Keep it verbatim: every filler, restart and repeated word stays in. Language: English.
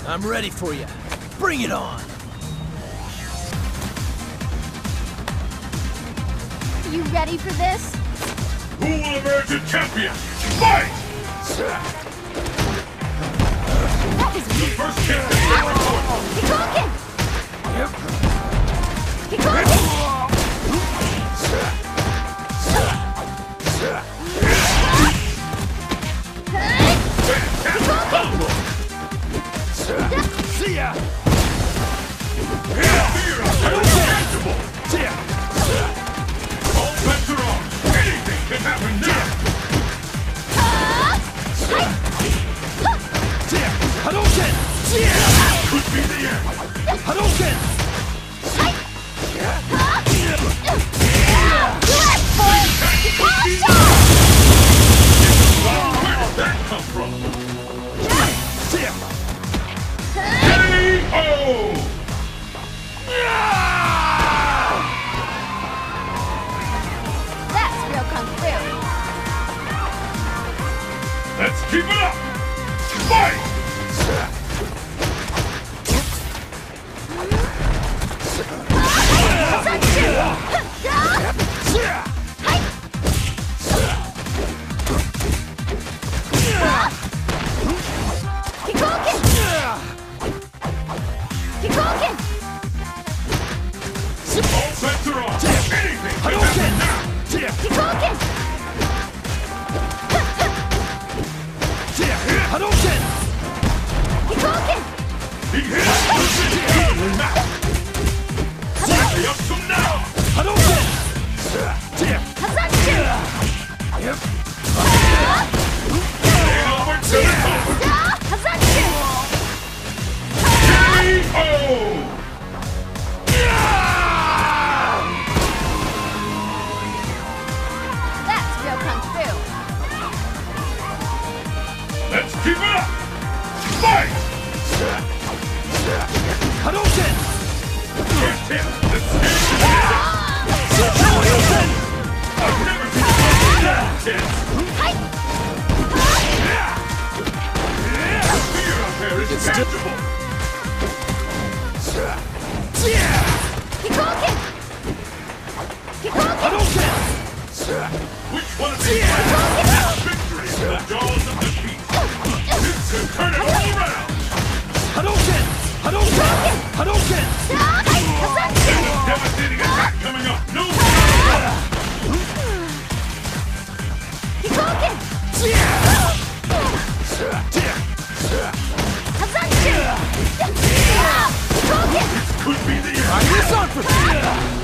I'm ready for you. Bring it on! You ready for this? Who will emerge a champion? Fight! That was The first kick is never going. Kikoken! Kikoken! See ya! Fear is unchangeable. All bets are on. Anything can happen now. Hadouken! Could be the end. Hadouken! Where did that come from? K O! That's real kung fu. Let's keep it up. Fight! All bets are on. Anything can happen now. Hadouken! He hit the match. Stay up to now. Hadouken! Ain't over till it's over. K O! That's real kung fu. Let's keep it up. Fight! Hadouken! First hit. Let's see. I've never seen that intense. Fear out there is tangible. Hadouken! Which one of these has victory in the jaws of defeat? This could turn it all around. Hadouken! Hadouken! Hadouken! There's a devastating attack coming up. No This could be the end. This on for